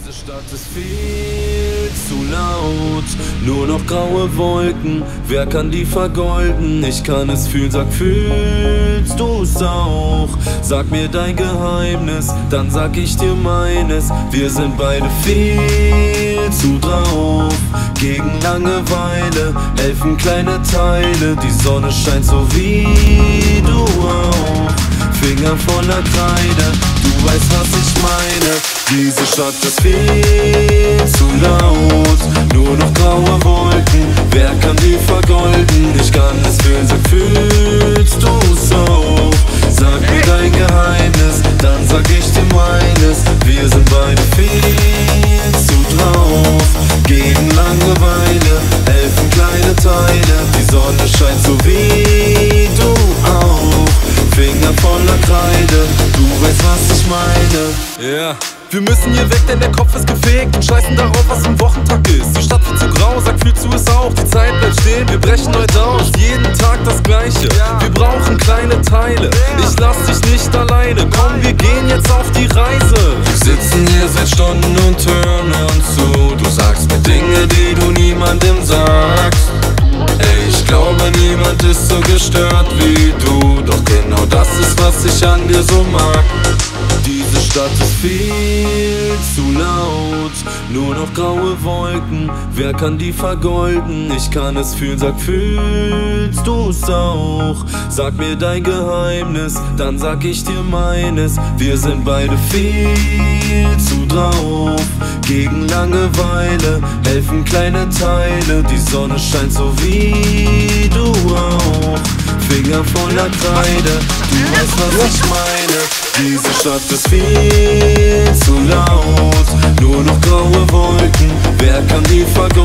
Diese Stadt ist viel zu laut, nur noch graue Wolken, wer kann die vergolden? Ich kann es fühlen, sag, fühlst du's auch? Sag mir dein Geheimnis, dann sag ich dir meines. Wir sind beide viel zu drauf, gegen Langeweile helfen kleine Teile. Die Sonne scheint so wie du auch, Finger voller Kreide, du weißt, was ich meine. Diese Stadt ist viel zu laut, nur noch graue Wolken, wer kann die vergolden? Ich kann es fühlen, sag, fühlst du's auch? Sag mir dein Geheimnis, dann sag ich dir meines. Wir sind beide viel zu drauf, gegen Langeweile helfen kleine Teile. Die Sonne scheint so wie du auch, Finger voller Kreide, du weißt, was ich meine. Yeah. Wir müssen hier weg, denn der Kopf ist gefegt und scheißen darauf, was im Wochentag ist. Die Stadt wird zu grau, sag, fühlst du es auch? Die Zeit bleibt stehen, wir brechen heute aus. Jeden Tag das Gleiche, wir brauchen kleine Teile. Ich lass dich nicht alleine, komm, wir gehen jetzt auf die Reise. Wir sitzen hier seit Stunden und hören uns zu. Du sagst mir Dinge, die du niemandem sagst. Ey, ich glaube, niemand ist so gestört wie du. Doch genau das ist, was ich an dir so mag. Diese Stadt ist viel zu laut, nur noch graue Wolken, wer kann die vergolden? Ich kann es fühlen, sag, fühlst du's auch? Sag mir dein Geheimnis, dann sag ich dir meines. Wir sind beide viel zu drauf, gegen Langeweile helfen kleine Teile. Die Sonne scheint so wie du auch, Finger voller Kreide, du weißt, was ich meine. Diese Stadt ist viel zu laut, nur noch graue Wolken, wer kann die vergolden?